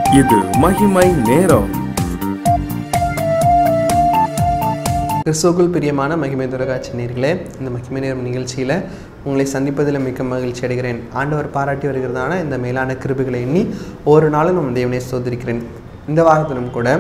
இது மகிமை நேரம். கிறிஸ்துவுக்குள் பிரியமான மகிமை தொலைக்காட்சி நேயர்களே, இந்த மகிமை நேரம் நிகழ்ச்சியில் உங்களை சந்திப்பதில் மிக்க மகிழ்ச்சி அடைகிறேன். ஆண்டவர் பாராட்டி வருகிறதான இந்த மேலான கிருபைகளை எண்ணி ஒரு நாளும் நம் தேவனை ஸ்தோத்திரிக்கிறேன். இந்த வாரத்திலும் கூட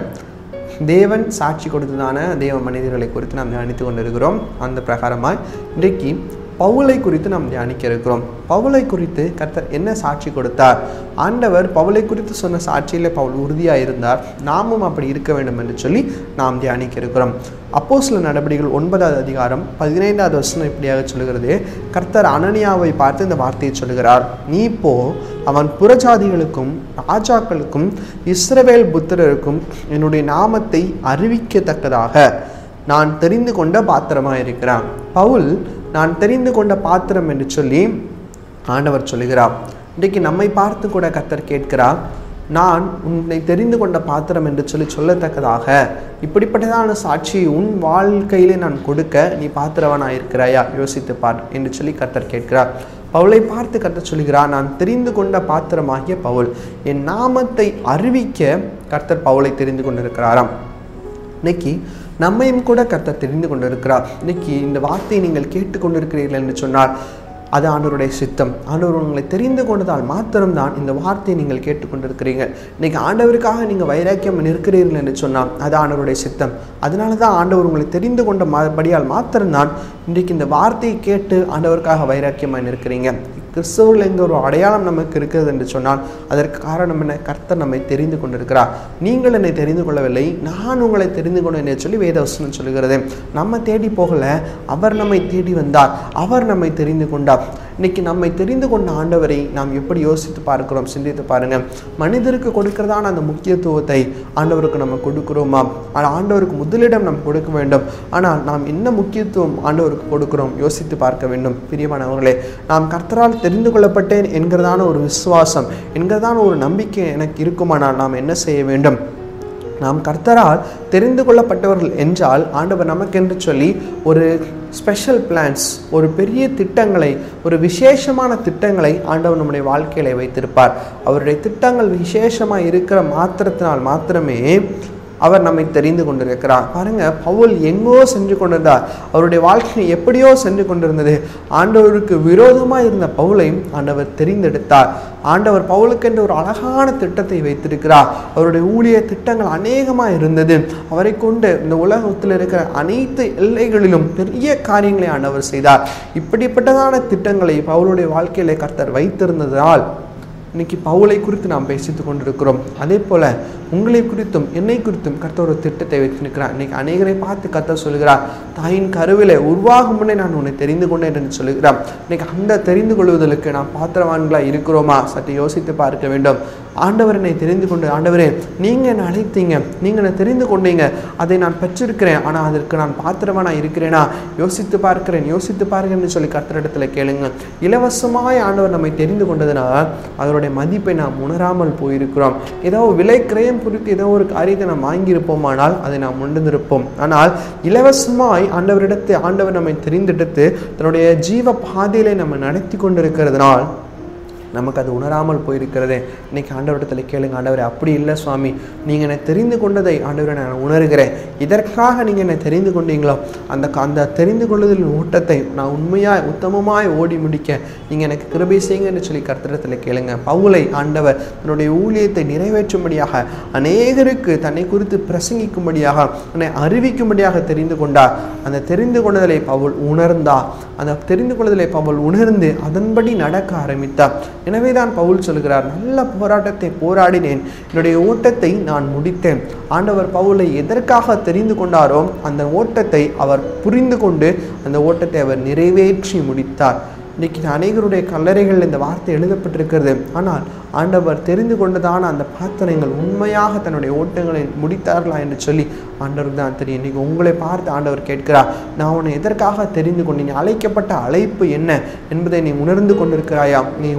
தேவன் சாட்சி கொடுத்ததான தேவ மனிதர்களை குறித்து நாம் தியானித்து கொண்டிருக்கிறோம். அந்த பிரகாரமாக இன்றைக்கு பவுலை குறித்து நாம் தியானிக்க இருக்கிறோம். பவுலை குறித்து கர்த்தர் என்ன சாட்சி கொடுத்தார்? ஆண்டவர் பவுலை குறித்து சொன்ன சாட்சியில் பவுல் உறுதியாக இருந்தார். நாமும் அப்படி இருக்க வேண்டும் என்று சொல்லி நாம் தியானிக்க இருக்கிறோம். அப்போஸ்தலர் நடபடிகள் 9வது அதிகாரம் 15வது வசனம் இப்படியாக சொல்கிறது. கர்த்தர் அனனியாவை பார்த்து இந்த வார்த்தையை சொல்கிறார், நீ போ, அவன் புறஜாதிகளுக்கும் ராஜாக்களுக்கும் இஸ்ரவேல் புத்திரருக்கும் என்னுடைய நாமத்தை அறிவிக்கத்தக்கதாக நான் தெரிந்து கொண்ட பாத்திரமாக இருக்கிறான். பவுல் நான் தெரிந்து கொண்ட பாத்திரம் என்று சொல்லி ஆண்டவர் சொல்லுகிறார். இன்றைக்கு நம்மை பார்த்து கூட கர்த்தர் கேட்கிறார், நான் உன்னை தெரிந்து கொண்ட பாத்திரம் என்று சொல்லத்தக்கதாக இப்படிப்பட்டதான சாட்சி உன் வாழ்க்கையிலே நான் கொடுக்க நீ பாத்திரவனாக இருக்கிறாயா, யோசித்து பார் என்று சொல்லி கர்த்தர் கேட்கிறார். பவுலை பார்த்து கர்த்தர் சொல்கிறார், நான் தெரிந்து கொண்ட பாத்திரமாகிய பவுல், என் நாமத்தை அறிவிக்க கர்த்தர் பவுலை தெரிந்து கொண்டிருக்கிறாராம். இன்னைக்கு நம்மையும் கூட கர்த்தர் தெரிந்து கொண்டிருக்கிறார். இன்னைக்கு இந்த வார்த்தையை நீங்கள் கேட்டுக்கொண்டிருக்கிறீர்கள் என்று சொன்னால் அது ஆண்டவருடைய சித்தம். ஆண்டவர் உங்களை தெரிந்து கொண்டதால் மாத்திரம்தான் இந்த வார்த்தையை நீங்கள் கேட்டுக்கொண்டிருக்கிறீங்க. இன்னைக்கு ஆண்டவருக்காக நீங்கள் வைராக்கியம் நிற்கிறீர்கள் என்று சொன்னால் அது ஆண்டவருடைய சித்தம். அதனால தான் ஆண்டவர் உங்களை தெரிந்து கொண்ட படியால் மாத்திரம்தான் இன்றைக்கு இந்த வார்த்தையை கேட்டு ஆண்டவருக்காக வைராக்கியமாக நிற்கிறீங்க. கிறிஸ்தவர்கள் எந்த ஒரு அடையாளம் நமக்கு இருக்கிறது என்று சொன்னால் அதற்கு காரணம் என்ன? கர்த்தர் நம்மை தெரிந்து கொண்டிருக்கிறார். நீங்கள் என்னை தெரிந்து கொள்ளவில்லை, நான் உங்களை தெரிந்து கொண்டேன் என்று சொல்லி வேதவசனம் சொல்கிறது. நம்ம தேடி போகல, அவர் நம்மை தேடி வந்தார், அவர் நம்மை தெரிந்து கொண்டார். இன்னைக்கு நம்மை தெரிந்து கொண்ட ஆண்டவரை நாம் எப்படி யோசித்து பார்க்கிறோம்? சிந்தித்து பாருங்க. மனிதருக்கு கொடுக்கிறதான அந்த முக்கியத்துவத்தை ஆண்டவருக்கு நம்ம கொடுக்கிறோமா? ஆண்டவருக்கு முதலிடம் நாம் கொடுக்க வேண்டும். ஆனால் நாம் என்ன முக்கியத்துவம் ஆண்டவருக்கு கொடுக்கிறோம்? யோசித்து பார்க்க வேண்டும். பிரியமானவர்களே, நாம் கர்த்தரால் தெரிந்து கொள்ளப்பட்டேன் என்கிறதான ஒரு விசுவாசம், என்கிறதான ஒரு நம்பிக்கை எனக்கு இருக்குமானால் நாம் என்ன செய்ய வேண்டும்? நாம் கர்த்தரால் தெரிந்து கொள்ளப்பட்டவர்கள் என்றால் ஆண்டவர் நமக்கென்று சொல்லி ஒரு ஸ்பெஷல் பிளான்ஸ், ஒரு பெரிய திட்டங்களை, ஒரு விசேஷமான திட்டங்களை ஆண்டவர் நம்முடைய வாழ்க்கையில வைத்திருப்பார். அவருடைய திட்டங்கள் விசேஷமாக இருக்கிற மாத்திரத்தினால் மாத்திரமே அவர் நம்மை தெரிந்து கொண்டிருக்கிறார். பாருங்க, பவுல் எங்கோ சென்று கொண்டிருந்தார். அவருடைய வாழ்க்கை எப்படியோ சென்று கொண்டிருந்தது. ஆண்டவருக்கு விரோதமாக இருந்த பவுலை ஆண்டவர் தெரிந்தெடுத்தார். ஆண்டவர் பவுலுக்கென்று ஒரு அழகான திட்டத்தை வைத்திருக்கிறார். அவருடைய ஊழிய திட்டங்கள் அநேகமாக இருந்தது. அவரை கொண்டு இந்த உலகத்தில் இருக்கிற அனைத்து எல்லைகளிலும் பெரிய காரியங்களை ஆண்டவர் செய்தார். இப்படிப்பட்டதான திட்டங்களை பவுலுடைய வாழ்க்கையில கர்த்தர் வைத்திருந்ததால் இன்னைக்கு பவுலை குறித்து நாம் பேசித்து கொண்டிருக்கிறோம். அதே போல உங்களை குறித்தும் என்னை குறித்தும் கர்த்தர் ஒரு திட்டத்தை வைத்திருக்கிறார். இன்னைக்கு அநேகரை பார்த்து கர்த்தர் சொல்கிறார், தாயின் கருவிலே உருவாகும் முன்னே நான் உன்னை தெரிந்து கொண்டேன் என்று சொல்லுகிறார். இன்னைக்கு அந்த தெரிந்து கொள்வதற்கு நாம் பாத்திரவான்களாக இருக்கிறோமா? சற்று யோசித்து பார்க்க வேண்டும். ஆண்டவர் என்னை தெரிந்து கொண்டு, ஆண்டவரே நீங்கள் என்னை அழைத்தீங்க, நீங்கள் என்னை தெரிந்து கொண்டீங்க, அதை நான் பெற்றிருக்கிறேன், ஆனால் அதற்கு நான் பாத்திரவானாக இருக்கிறேனா? யோசித்து பார்க்கிறேன்னு சொல்லி கர்த்தரிடத்தில் கேளுங்க. இலவசமாய் ஆண்டவர் நம்மை தெரிந்து கொண்டதுனால் அதனுடைய மதிப்பை நாம் உணராமல் போயிருக்கிறோம். ஏதோ விலை கிரயம் குறித்து ஏதோ ஒரு காரியத்தை நாம் வாங்கியிருப்போமானால் அதை நாம் உணர்ந்திருப்போம். ஆனால் இலவசமாய் ஆண்டவர் நம்மை தெரிந்தெடுத்து தன்னுடைய ஜீவ பாதையிலே நம்ம நடத்தி கொண்டிருக்கிறதுனால் நமக்கு அது உணராமல் போயிருக்கிறதே. இன்னைக்கு ஆண்டவரிடத்தில் கேளுங்க, ஆண்டவரே அப்படி இல்லை சுவாமி, நீங்கள் என்னை தெரிந்து கொண்டதை ஆண்டவரை நான் உணர்கிறேன். இதற்காக நீங்கள் என்னை தெரிந்து கொண்டீங்களோ அந்த தெரிந்து கொள்ளுதல் ஓட்டத்தை நான் உண்மையாய் உத்தமமாய் ஓடி முடிக்க நீங்கள் எனக்கு கிருபை செய்யுங்க என்று சொல்லி கர்த்தரிடத்தில் கேளுங்க. பவுலை ஆண்டவர் தன்னுடைய ஊழியத்தை நிறைவேற்றும்படியாக, அநேகருக்கு தன்னை குறித்து பிரசங்கிக்கும்படியாக, தன்னை அறிவிக்கும்படியாக தெரிந்து கொண்டார். அந்த தெரிந்து கொள்ளுதலை பவுல் உணர்ந்தார். அந்த தெரிந்து கொள்ளுதலை பவுல் உணர்ந்து அதன்படி நடக்க ஆரம்பித்தார். எனவே தான் பவுல் சொல்கிறார், நல்ல போராட்டத்தை போராடினேன், என்னுடைய ஓட்டத்தை நான் முடித்தேன். ஆண்டவர் பவுலை எதற்காக தெரிந்து கொண்டாரோ அந்த ஓட்டத்தை அவர் புரிந்து கொண்டு அந்த ஓட்டத்தை அவர் நிறைவேற்றி முடித்தார். இன்றைக்கி அநேகருடைய கல்லறைகள் இந்த வார்த்தை எழுதப்பட்டிருக்கிறது. ஆனால் ஆண்டவர் தெரிந்து கொண்டதான அந்த பாத்திரங்கள் உண்மையாக தன்னுடைய ஓட்டங்களை முடித்தார்களா என்று சொல்லி ஆண்டவருக்கு தான் தெரியும். இன்றைக்கி உங்களை பார்த்து ஆண்டவர் கேட்கிறார், நான் உன்னை எதற்காக தெரிந்து கொண்டேன்? நீ அழைக்கப்பட்ட அழைப்பு என்ன என்பதை நீ உணர்ந்து கொண்டிருக்கிறாயா? நீ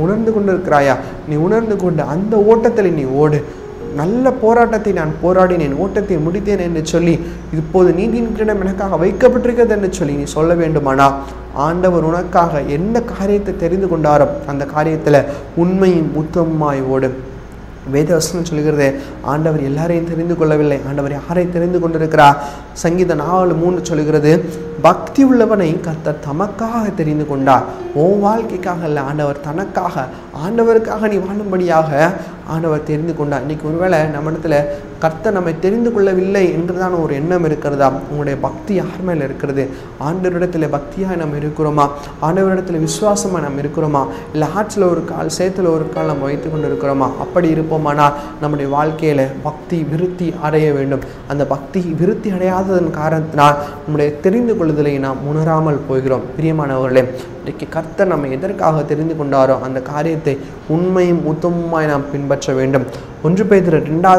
உணர்ந்து கொண்டு அந்த ஓட்டத்தில் நீ ஓடு. நல்ல போராட்டத்தை நான் போராடினேன், ஓட்டத்தை முடித்தேன் என்று சொல்லி இப்போது நீதியின் கிரீடம் எனக்காக வைக்கப்பட்டிருக்கிறது என்று சொல்லி நீ சொல்ல வேண்டுமானா ஆண்டவர் உனக்காக எந்த காரியத்தை தெரிந்து கொண்டாரோ அந்த காரியத்தில் உண்மையும் உத்தமமாய் ஓடு. வேதவசனம் சொல்கிறது ஆண்டவர் எல்லாரையும் தெரிந்து கொள்ளவில்லை, ஆண்டவர் யாரை தெரிந்து கொண்டிருக்கிறார். சங்கீதம் 4:3 சொல்கிறது, பக்தி உள்ளவனை கர்த்தர் தமக்காக தெரிந்து கொண்டார். உன் வாழ்க்கைக்காக இல்லை, ஆண்டவர் தனக்காக, ஆண்டவருக்காக நீ வாழும்படியாக ஆண்டவர் தெரிந்து கொண்டார். இன்னைக்கு ஒருவேளை நம்ம இடத்துல கர்த்தர் நம்மை தெரிந்து கொள்ளவில்லை என்றுதான் ஒரு எண்ணம் இருக்கிறதா? உங்களுடைய பக்தி யார் மேலே இருக்கிறது? ஆண்டவரிடத்துல பக்தியாக நம்ம இருக்கிறோமா? ஆண்டவரிடத்துல விசுவாசமாக நம்ம இருக்கிறோமா? இல்லை ஆற்றில் ஒரு கால் சேத்துல ஒரு கால் நம்ம வைத்து கொண்டு இருக்கிறோமா? அப்படி இருப்போமானால் நம்முடைய வாழ்க்கையில் பக்தி விருத்தி அடைய வேண்டும். அந்த பக்தி விருத்தி அடையாததன் காரணத்தினால் நம்முடைய தெரிந்து கொள்ளுதலை நாம் உணராமல் போகிறோம். பிரியமானவர்களே, இன்றைக்கு கர்த்தர் நம்ம எதற்காக தெரிந்து கொண்டாரோ அந்த காரியத்தை உண்மையும் உத்தமமாய் நாம் பின்பற்ற வேண்டும். 1 பேதுரு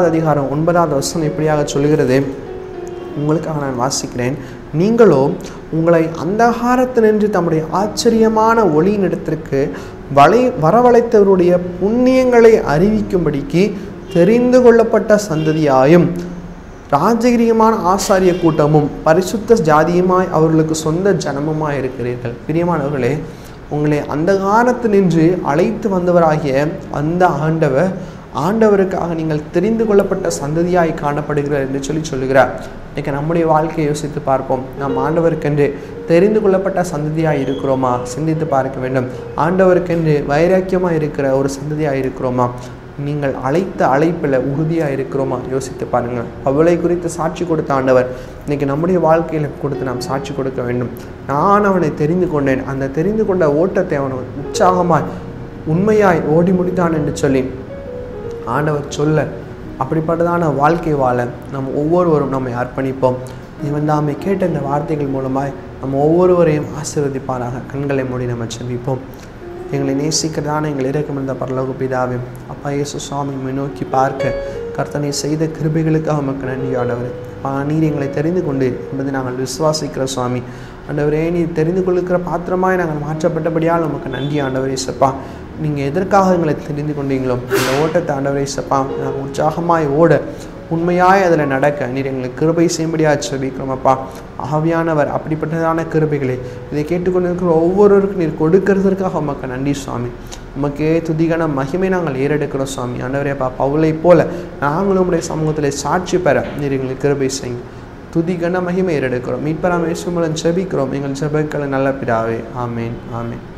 2:9 இப்படியாக சொல்கிறது, உங்களுக்காக நான் வாசிக்கிறேன். நீங்களோ உங்களை அந்தகாரத்தினின்று தம்முடைய ஆச்சரியமான ஒளியினிடத்திற்கு வரவழைத்தவருடைய புண்ணியங்களை அறிவிக்கும்படிக்கு தெரிந்து கொள்ளப்பட்ட சந்ததியாயும் ராஜகிரியமான ஆசாரிய கூட்டமும் பரிசுத்த ஜாதியுமாய் அவர்களுக்கு சொந்த ஜனமுமாய் இருக்கிறீர்கள். பிரியமானவர்களே, உங்களை அந்தகாரத்தினின்று அழைத்து வந்தவராகிய அந்த ஆண்டவருக்காக நீங்கள் தெரிந்து கொள்ளப்பட்ட சந்ததியாய் காணப்படுகிறார் என்று சொல்லுகிறார். இன்றைக்கி நம்முடைய வாழ்க்கையை யோசித்து பார்ப்போம். நாம் ஆண்டவருக்கென்று தெரிந்து கொள்ளப்பட்ட சந்ததியாக இருக்கிறோமா? சிந்தித்து பார்க்க வேண்டும். ஆண்டவருக்கென்று வைராக்கியமாக இருக்கிற ஒரு சந்ததியாக இருக்கிறோமா? நீங்கள் அழைத்த அழைப்பில் உறுதியாக இருக்கிறோமா? யோசித்து பாருங்கள். அவளை குறித்து சாட்சி கொடுத்த ஆண்டவர் இன்றைக்கி நம்முடைய வாழ்க்கையில் கொடுத்து நாம் சாட்சி கொடுக்க வேண்டும். நான் அவனை தெரிந்து கொண்டேன், அந்த தெரிந்து கொண்ட ஓட்டத்தை அவன் உற்சாகமாய் உண்மையாய் ஓடி முடித்தான் என்று சொல்லி ஆண்டவர் சொல்ல, அப்படிப்பட்டதான வாழ்க்கை வாழ நம் ஒவ்வொருவரும் நம்மை அர்ப்பணிப்போம். இவன் தாமே கேட்ட இந்த வார்த்தைகள் மூலமாய் நம்ம ஒவ்வொருவரையும் ஆசீர்வதிப்பாராக. கண்களை மூடி நம்ம செபிப்போம். எங்களை நேசிக்கிறதான எங்கள் இரக்கமிருந்த பரலோக பிதாவே, அப்பா இயேசு சுவாமி நோக்கி பார்க்க கர்த்தனை செய்த கிருபைகளுக்காக நமக்கு நன்றி ஆண்டவரே. நீர் எங்களை தெரிந்து கொண்டீர் என்பதை நாங்கள் விசுவாசிக்கிற சுவாமி. ஆண்டவரே, நீர் தெரிந்து கொள்ளுக்கிற பாத்திரமாய் நாங்கள் மாற்றப்பட்டபடியால் நமக்கு நன்றி ஆண்டவரே. சப்பா, நீங்கள் எதற்காக எங்களை தெரிந்து கொண்டீங்களோ இந்த ஓட்டத்தை ஆண்டவரே சப்பா நாங்கள் உற்சாகமாய் ஓட, உண்மையாய் அதில் நடக்க நீர் எங்களுக்கு கிருபை செய்யும்படியாக செபிக்கிறோம் அப்பா. ஆவியானவர் அப்படிப்பட்டதான கிருபைகளை இதை கேட்டுக்கொண்டிருக்கிற ஒவ்வொருவருக்கும் நீர் கொடுக்கறதற்காக உமக்கு நன்றி சுவாமி. உமக்கே துதிகான மகிமை நாங்கள் ஏறெடுக்கிறோம் சுவாமி. ஆண்டவரே அப்பா, பவுலை போல நாங்களும் உடைய சமூகத்தில் சாட்சி பெற நீர் எங்களுக்கு கிருபை செய்யுங்க. துதிகான மகிமை ஏறெடுக்கிறோம். மீட்பராம் இயேசு மூலம் ஜெபிக்கிறோம் எங்கள் ஜெபங்களை நல்ல பிதாவே. ஆமேன், ஆமேன்.